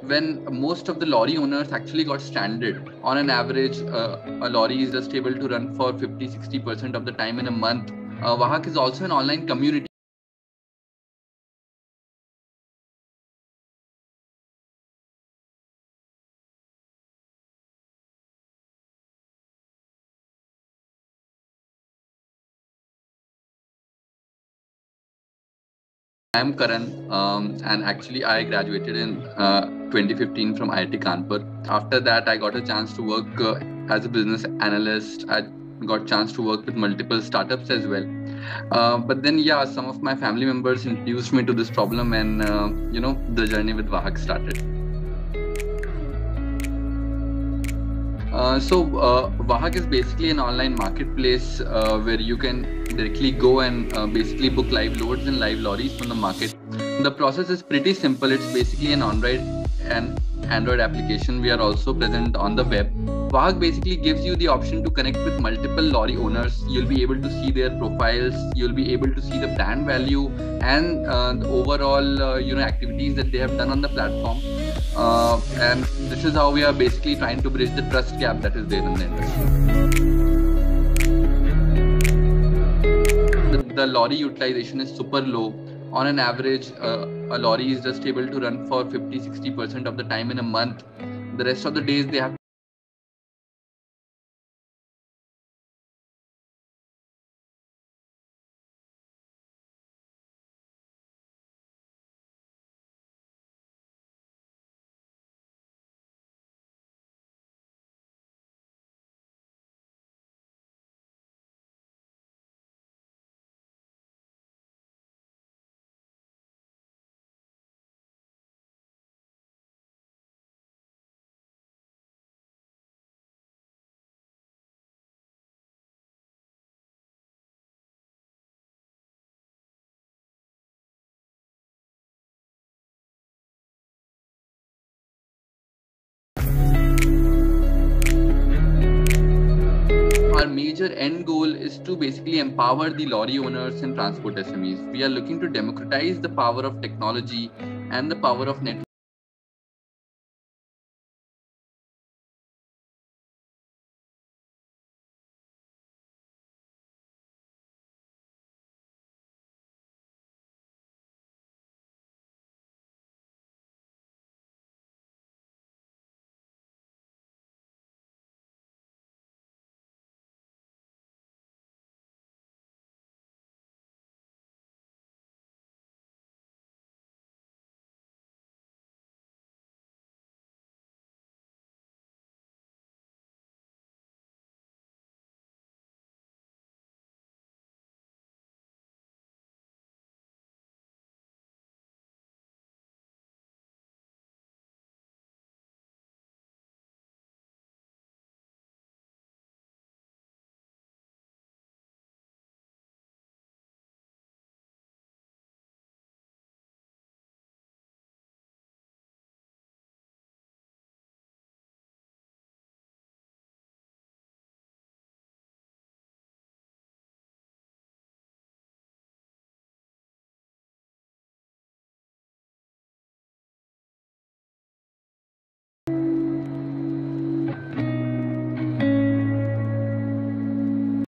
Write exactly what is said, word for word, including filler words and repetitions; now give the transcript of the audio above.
when most of the lorry owners actually got stranded. On an average, uh, a lorry is just able to run for fifty to sixty percent of the time in a month. Uh, Wahak is also an online community. I am Karan, um, and actually I graduated in uh, twenty fifteen from I I T Kanpur. After that, I got a chance to work uh, as a business analyst. I got chance to work with multiple startups as well. Uh, but then, yeah, some of my family members introduced me to this problem, and uh, you know, the journey with Wahak started. Uh, so uh, Wahak is basically an online marketplace uh, where you can directly go and uh, basically book live loads and live lorries from the market. The process is pretty simple. It's basically an Android and Android application. We are also present on the web. Wahak basically gives you the option to connect with multiple lorry owners. You'll be able to see their profiles. You'll be able to see the brand value and uh, the overall uh, you know activities that they have done on the platform. Uh, and this is how we are basically trying to bridge the trust gap that is there in the industry. The, the lorry utilization is super low. On an average, uh, a lorry is just able to run for fifty to sixty percent of the time in a month. The rest of the days they have Our major end goal is to basically empower the lorry owners and transport S M Es. We are looking to democratize the power of technology and the power of network.